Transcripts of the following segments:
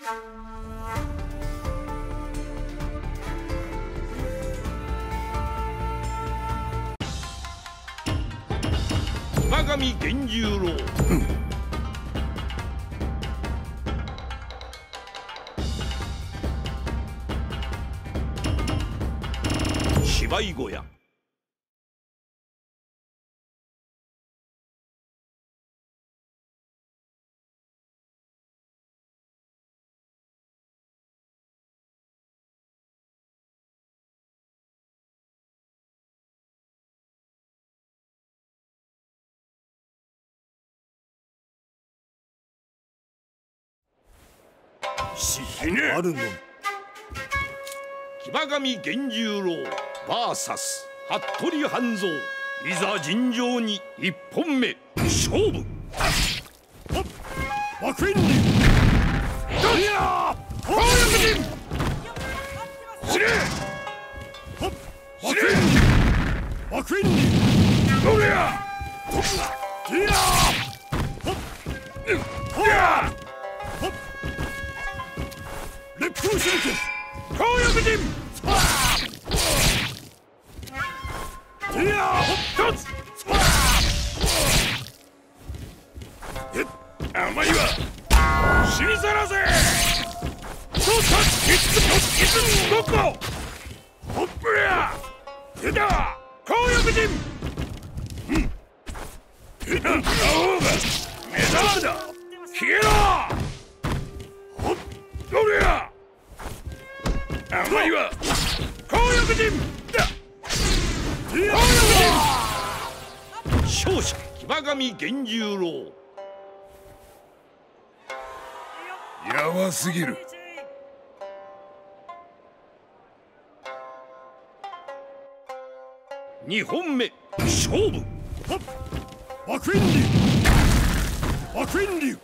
馬上源十郎、芝居小屋。 あるの騎馬上源十郎 VS 服部半蔵、いざ尋常に一本目勝負。 幕員にドリアー紅翼陣司令司令幕員にドリアーディアーディアー烈風手裏剣紅翼陣ディアー一つ甘いわ死にさらせそうさいつどこホップレア出た紅翼陣出た青が目覚めだ消えろホッドレア甘いわ紅翼陣だ紅翼陣勝者騎馬上源十郎。 やばすぎる 2本目勝負。 幕員流幕員流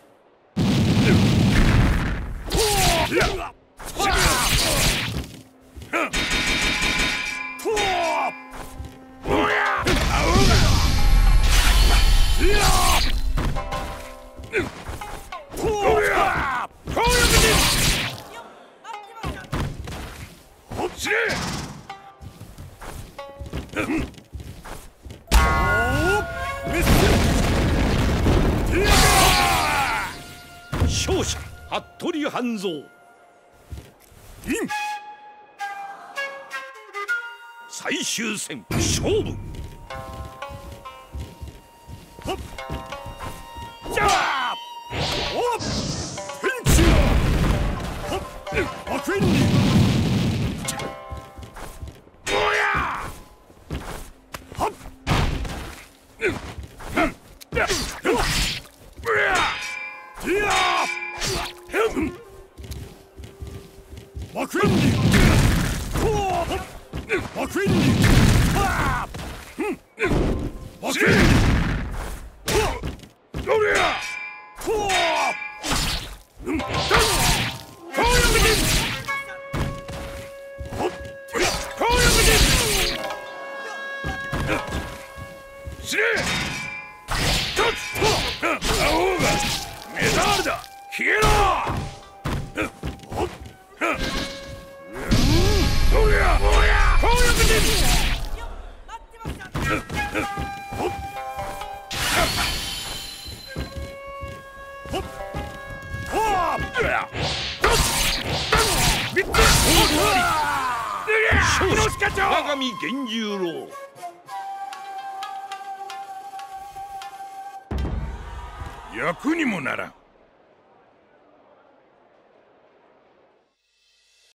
勝者服部半蔵。最終戦勝負。 じゃあおっピンチ幕員に馬上源十郎。 役にもならん。